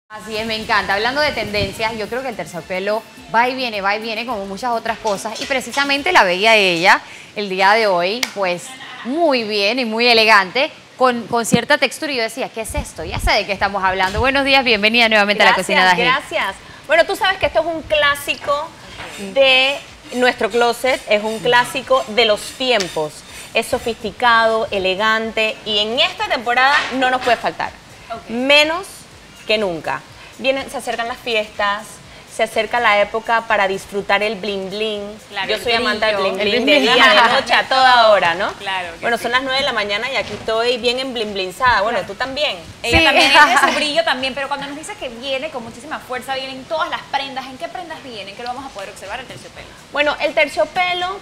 Así es, me encanta. Hablando de tendencias, yo creo que el terciopelo va y viene como muchas otras cosas. Y precisamente la veía ella el día de hoy, pues muy bien y muy elegante, con cierta textura. Y yo decía, ¿qué es esto? Ya sé de qué estamos hablando. Buenos días, bienvenida nuevamente a la cocina de Ají. Gracias. Bueno, tú sabes que esto es un clásico de nuestro closet, es un clásico de los tiempos. Es sofisticado, elegante y en esta temporada no nos puede faltar. Menos que nunca. Se acercan las fiestas, se acerca la época para disfrutar el bling bling. Claro, yo soy amante del bling bling, de día, de noche, a toda hora, ¿no? Claro. Bueno, son las 9 de la mañana y aquí estoy bien en bling blingzada. Bueno, tú también. Ella también tiene su brillo también, pero cuando nos dice que viene con muchísima fuerza, vienen todas las prendas. ¿En qué prendas vienen? ¿Qué lo vamos a poder observar el terciopelo? Bueno, el terciopelo,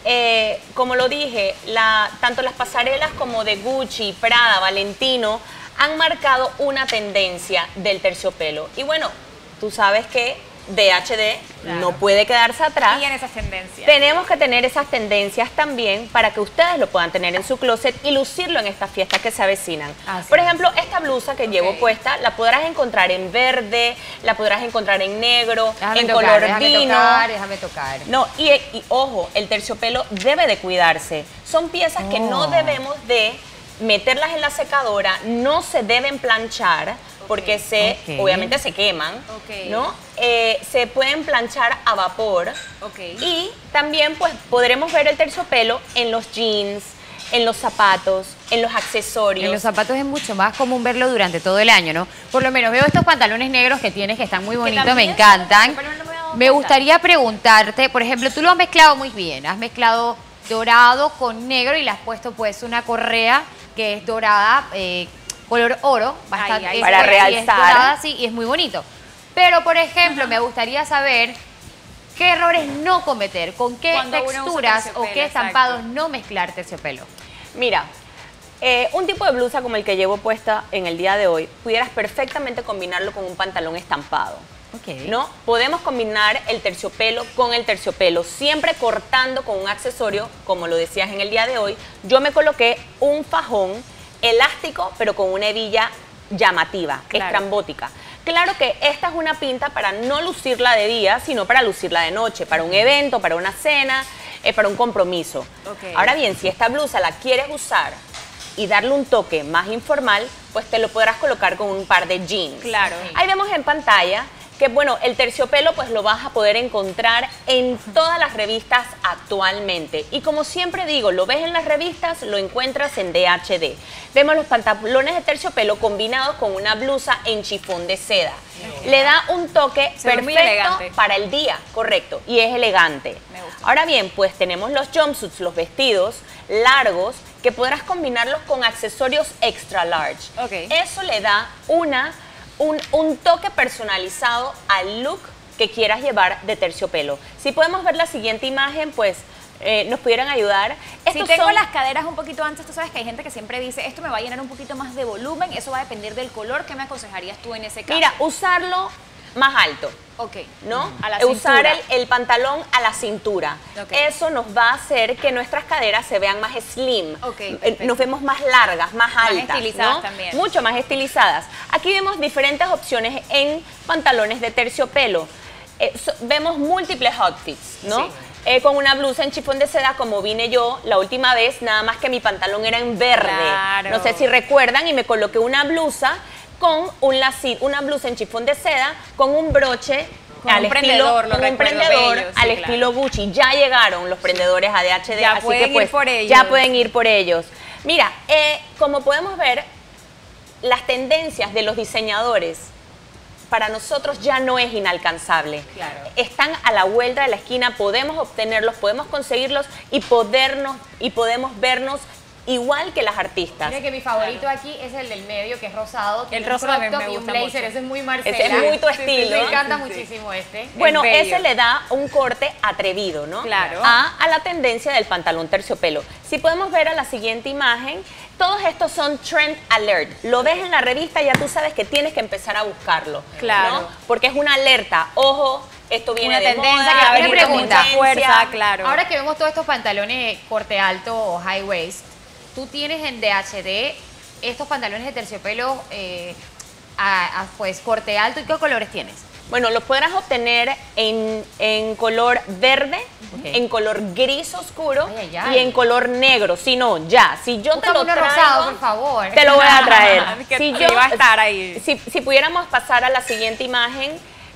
como lo dije, tanto las pasarelas como de Gucci, Prada, Valentino, han marcado una tendencia del terciopelo. Y bueno, tú sabes que DHD no puede quedarse atrás. Y en esas tendencias. Tenemos que tener esas tendencias también para que ustedes lo puedan tener en su closet y lucirlo en estas fiestas que se avecinan. Por ejemplo, esta blusa que llevo puesta, la podrás encontrar en verde, la podrás encontrar en negro, en color vino. Déjame tocar. No, y ojo, el terciopelo debe de cuidarse. Son piezas que no debemos de meterlas en la secadora, no se deben planchar porque obviamente se queman, ¿no? Se pueden planchar a vapor y también pues podremos ver el terciopelo en los jeans, en los zapatos, en los accesorios. En los zapatos es mucho más común verlo durante todo el año, ¿no? Por lo menos veo estos pantalones negros que tienes que están muy bonitos, me encantan. Me gustaría preguntarte, por ejemplo, tú lo has mezclado muy bien, has mezclado dorado con negro y le has puesto pues una correa que es dorada, color oro, bastante, para realzar. Es dorada, sí, y es muy bonito. Pero, por ejemplo, me gustaría saber qué errores no cometer, con qué texturas o qué estampados no mezclar terciopelo. Mira, un tipo de blusa como el que llevo puesta en el día de hoy, pudieras perfectamente combinarlo con un pantalón estampado. ¿No? Podemos combinar el terciopelo con el terciopelo, siempre cortando con un accesorio, como lo decías en el día de hoy. Yo me coloqué un fajón elástico, pero con una hebilla llamativa, estrambótica. Claro que esta es una pinta para no lucirla de día, sino para lucirla de noche, para un evento, para una cena, para un compromiso. Ahora bien, si esta blusa la quieres usar y darle un toque más informal, pues te lo podrás colocar con un par de jeans. Ahí vemos en pantalla que bueno, el terciopelo pues lo vas a poder encontrar en todas las revistas actualmente. Y como siempre digo, lo ves en las revistas, lo encuentras en DHD. Vemos los pantalones de terciopelo combinados con una blusa en chifón de seda. Le da un toque perfecto para el día, correcto, y es elegante. Ahora bien, pues tenemos los jumpsuits, los vestidos largos, que podrás combinarlos con accesorios extra large. Eso le da un toque personalizado al look que quieras llevar de terciopelo. Si podemos ver la siguiente imagen, pues nos pudieran ayudar. Si tengo las caderas un poquito anchas, tú sabes que hay gente que siempre dice, esto me va a llenar un poquito más de volumen, eso va a depender del color. ¿Qué me aconsejarías tú en ese caso? Mira, usarlo más alto. ¿No? A la cintura. Usar el pantalón a la cintura. Eso nos va a hacer que nuestras caderas se vean más slim. Nos vemos más largas, más altas. Más estilizadas también. Mucho más estilizadas. Aquí vemos diferentes opciones en pantalones de terciopelo. Vemos múltiples outfits, ¿no? Con una blusa en chifón de seda como vine yo la última vez, nada más que mi pantalón era en verde. No sé si recuerdan, y me coloqué una blusa con una blusa en chifón de seda con un broche al estilo, al estilo Gucci. Ya llegaron los prendedores a DHD, así que pues ya pueden ir por ellos. Mira, como podemos ver, las tendencias de los diseñadores para nosotros ya no es inalcanzable. Están a la vuelta de la esquina, podemos obtenerlos, podemos conseguirlos y podemos vernos igual que las artistas. Mira que mi favorito aquí es el del medio, que es rosado. El rosa también me gusta un blazer, mucho. Ese es muy Marcela. Ese es muy tu estilo. Me encanta muchísimo este. Bueno, ese le da un corte atrevido, ¿no? A la tendencia del pantalón terciopelo. Si podemos ver a la siguiente imagen, todos estos son trend alert. Lo ves en la revista, ya tú sabes que tienes que empezar a buscarlo. ¿No? Porque es una alerta. Ojo, esto viene de tendencia, moda, que una pregunta. Fuerza, Ahora que vemos todos estos pantalones corte alto o high waist, tú tienes en DHD estos pantalones de terciopelo pues corte alto. ¿Y qué colores tienes? Bueno, los podrás obtener en color verde, en color gris oscuro y en color negro. Si no, ya. Si yo te lo traigo, rosado, por favor. Te lo voy a traer. Si yo iba a estar ahí. Si pudiéramos pasar a la siguiente imagen,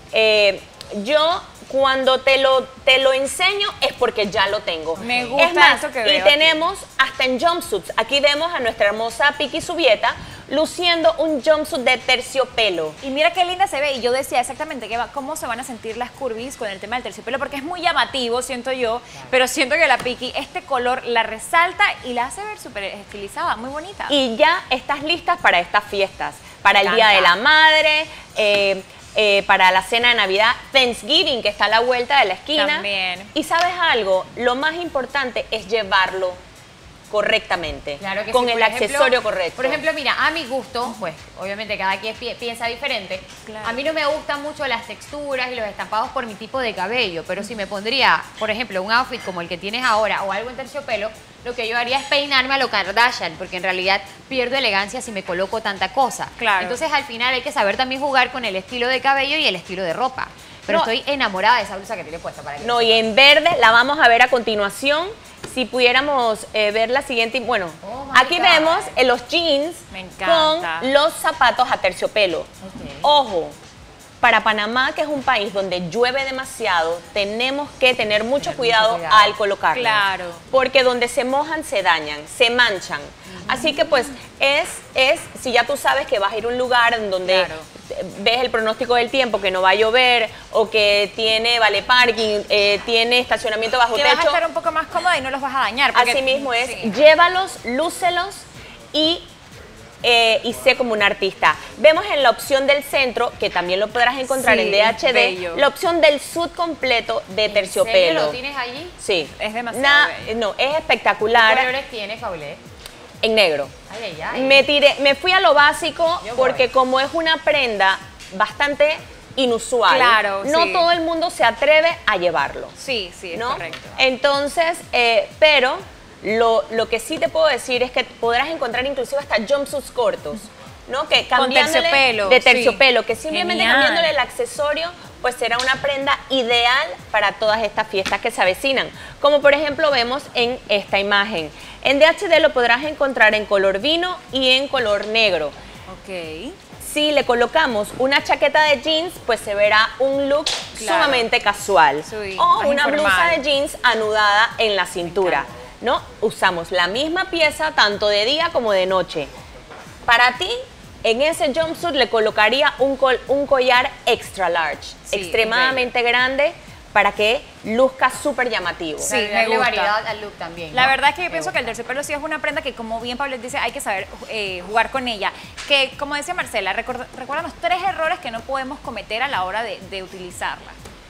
yo cuando te lo enseño es porque ya lo tengo. Me gusta es más, eso que veo. Y tenemos hasta en jumpsuits. Aquí vemos a nuestra hermosa Piki Subieta luciendo un jumpsuit de terciopelo. Y mira qué linda se ve. Y yo decía exactamente cómo se van a sentir las curvis con el tema del terciopelo, porque es muy llamativo, siento yo, pero siento que la Piki, este color la resalta y la hace ver súper estilizada, muy bonita. Y ya estás listas para estas fiestas, para el Día de la Madre, para la cena de Navidad, Thanksgiving, que está a la vuelta de la esquina. También. Y ¿sabes algo? Lo más importante es llevarlo correctamente, claro que con sí, el accesorio correcto. Por ejemplo, mira, a mi gusto, pues obviamente cada quien piensa diferente. Claro. A mí no me gustan mucho las texturas y los estampados por mi tipo de cabello, pero si me pondría, por ejemplo, un outfit como el que tienes ahora o algo en terciopelo, lo que yo haría es peinarme a lo Kardashian, porque en realidad pierdo elegancia si me coloco tanta cosa. Claro. Entonces al final hay que saber también jugar con el estilo de cabello y el estilo de ropa. Pero No. estoy enamorada de esa blusa que tiene puesta para que No, y en verde la vamos a ver a continuación. Si pudiéramos ver la siguiente, bueno, Oh my aquí God. vemos los jeans Me encanta. con los zapatos a terciopelo. Ok. Ojo, para Panamá, que es un país donde llueve demasiado, tenemos que tener mucho cuidado al colocarlos. Claro. Porque donde se mojan se dañan, se manchan. Así que pues si ya tú sabes que vas a ir a un lugar en donde Claro. ves el pronóstico del tiempo, que no va a llover o que tiene vale parking, tiene estacionamiento bajo Que techo. vas a estar un poco más cómoda y no los vas a dañar. porque- Así mismo es, Sí. llévalos, lúcelos y sé como un artista. Vemos en la opción del centro, que también lo podrás encontrar Sí, en DHD, bello. la opción del suit completo de ¿En terciopelo. serio lo tienes allí? Sí. Es demasiado bello. No, es ¿Qué espectacular. colores tiene, Paulette? En negro. Ay, ay, ay. Me fui a lo básico Yo voy. porque como es una prenda bastante inusual, Claro, no sí. todo el mundo se atreve a llevarlo. Sí, es ¿no? correcto. Entonces, pero lo que sí te puedo decir es que podrás encontrar inclusive hasta jumpsuits cortos, ¿no? Que cambiándole terciopelo, de terciopelo, sí. que simplemente Genial. cambiándole el accesorio, pues será una prenda ideal para todas estas fiestas que se avecinan. Como por ejemplo vemos en esta imagen. En DHD lo podrás encontrar en color vino y en color negro. Ok. Si le colocamos una chaqueta de jeans, pues se verá un look Claro. sumamente casual. Sí, O más una blusa informal. de jeans anudada en la cintura, ¿no? Usamos la misma pieza tanto de día como de noche. Para ti, en ese jumpsuit le colocaría un collar extra large, Sí, extremadamente grande, para que luzca súper llamativo. Sí, Para me darle gusta. variedad al look también. La ¿no? verdad es que yo Me pienso que el gusta. terciopelo sí es una prenda que, como bien Pablo dice, hay que saber jugar con ella. Que, como decía Marcela, recuérdanos 3 errores que no podemos cometer a la hora de utilizarla.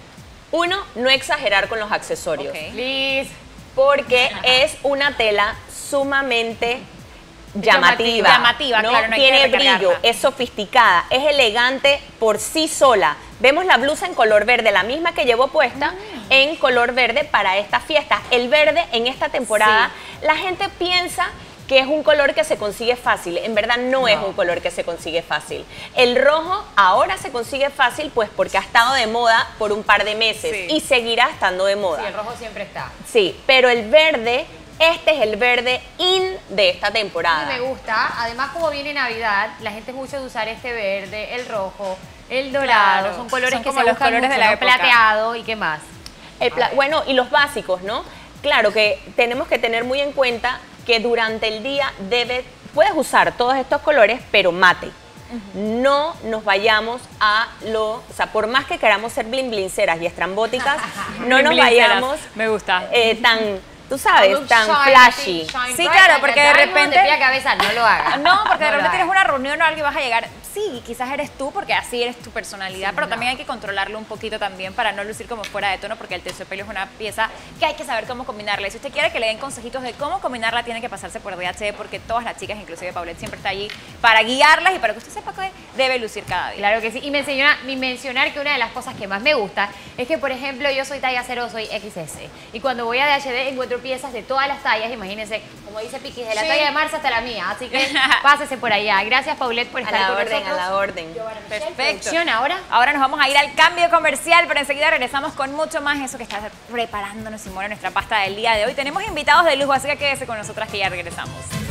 Uno, no exagerar con los accesorios. Ok. Liz. Porque es una tela sumamente llamativa. Llamativa, ¿no? claro, no hay que Tiene recargarla. brillo, es sofisticada, es elegante por sí sola. Vemos la blusa en color verde, la misma que llevo puesta en color verde para esta fiesta. El verde en esta temporada, la gente piensa que es un color que se consigue fácil. En verdad no es un color que se consigue fácil. El rojo ahora se consigue fácil pues porque ha estado de moda por un par de meses Sí. y seguirá estando de moda. Sí, el rojo siempre está. Sí, pero el verde, este es el verde in de esta temporada. Me gusta. Además, como viene Navidad, la gente es mucho de usar este verde, el rojo, el dorado. Claro, Son colores son que como se los buscan colores de mucho, la ¿no? época. Plateado y qué más. Bueno, y los básicos, ¿no? Claro que tenemos que tener muy en cuenta que durante el día puedes usar todos estos colores, pero mate. No nos vayamos o sea, por más que queramos ser blinceras y estrambóticas, no nos vayamos Me gusta. tan, tú sabes, Look tan shiny, flashy. shine Sí, bright claro, like porque a de diamond, repente- de pie a cabeza, no lo hagas. No, porque de No lo repente tienes hagas. una reunión o algo y vas a llegar. Sí, quizás eres tú porque así eres tu personalidad, pero también hay que controlarlo un poquito también para no lucir como fuera de tono, porque el terciopelo es una pieza que hay que saber cómo combinarla. Y si usted quiere que le den consejitos de cómo combinarla, tiene que pasarse por DHD, porque todas las chicas, inclusive Paulette, siempre está allí para guiarlas y para que usted sepa que debe lucir cada día. Claro que sí. Y mencionar que una de las cosas que más me gusta es que, por ejemplo, yo soy talla 0, soy XS. Y cuando voy a DHD encuentro piezas de todas las tallas, imagínense, como como dice Piquis, de la talla de Marcia hasta la mía. Así que pásese por allá. Gracias, Paulette, por estar con nosotros. A la orden. Perfecto. Ahora. Ahora nos vamos a ir al cambio comercial, pero enseguida regresamos con mucho más. Eso que está preparándonos Simona, nuestra pasta del día de hoy. Tenemos invitados de lujo, así que quédese con nosotras que ya regresamos.